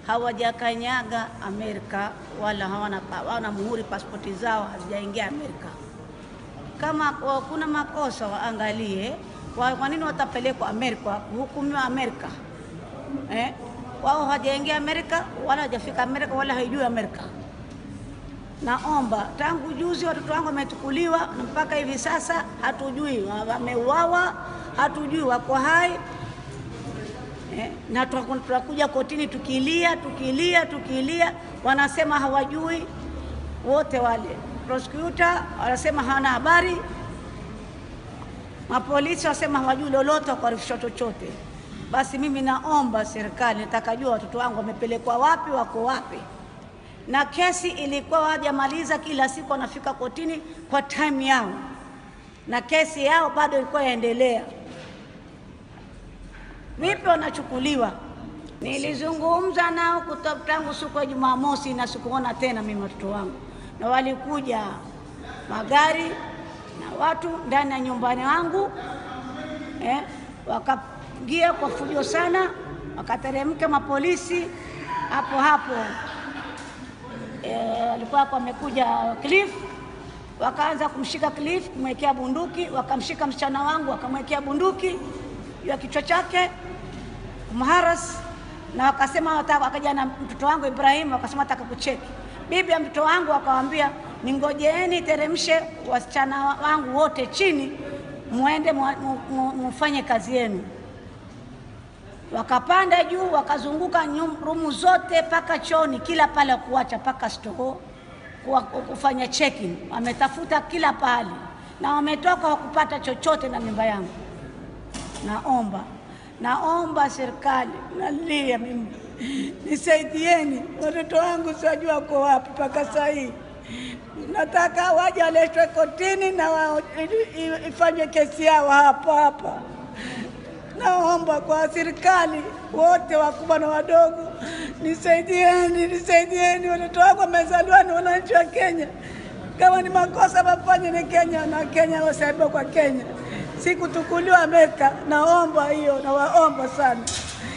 hawajakanyaga Amerika wala hawana muhuri, pasipoti zao hazijaingia Amerika. Kama kuna makosa waangalie, kwa nini watapelekwa Amerika kuhukumiwa Amerika? Wao hawajaingia Amerika wala hajafika Amerika wala haijui Amerika. Naomba, tangu juzi watoto wangu wametukuliwa mpaka hivi sasa hatujui wameuawa, hatujui wako hai. Na tunakuja kotini tukilia, wanasema hawajui wote wale. Prosecutor wanasema hawana habari, mapolisi wanasema hawajui lolote kwa chochote. Basi mimi naomba serikali, nitakajua watoto wangu wamepelekwa wapi, wako wapi. Na kesi ilikuwa hawajamaliza, kila siku wanafika kotini kwa time yao, na kesi yao bado ilikuwa yaendelea. Vipi wanachukuliwa? Nilizungumza nao tangu siku ya Jumamosi na sikuona tena mimi watoto wangu. Na walikuja magari na watu ndani ya nyumbani wangu, wakaingia kwa fujo sana, wakateremka mapolisi hapo. Alikuwa amekuja Cliff, wakaanza kumshika Cliff, kumwekea bunduki, wakamshika msichana wangu, wakamwekea bunduki ya kichwa chake, kumharas, na wakasema wakaja na mtoto wangu Ibrahim, wakasema nataka kucheki. Bibi ya mtoto wangu akawaambia, ningojeeni teremshe wasichana wangu wote chini, muende mufanye kazi yenu. Wakapanda juu, wakazunguka rumu zote paka chooni, kila pale kuacha paka store kufanya checking. Wametafuta kila pale na wametoka wakupata chochote na mimba yangu. Naomba serikali, nalia mimi, nisaidieni watoto wangu, sijua wako wapi paka saa hii. Nataka waje waletwe kotini na ifanye kesi yao hapa. Naomba kwa serikali wote, wakubwa na wadogo, nisaidieni watoto wangu wamezaliwa na wananchi wa Kenya. Kama ni makosa wafanye ni Kenya, na Kenya wasaidiwe kwa Kenya, si kutukuliwa Amerika. Naomba hiyo, nawaomba sana.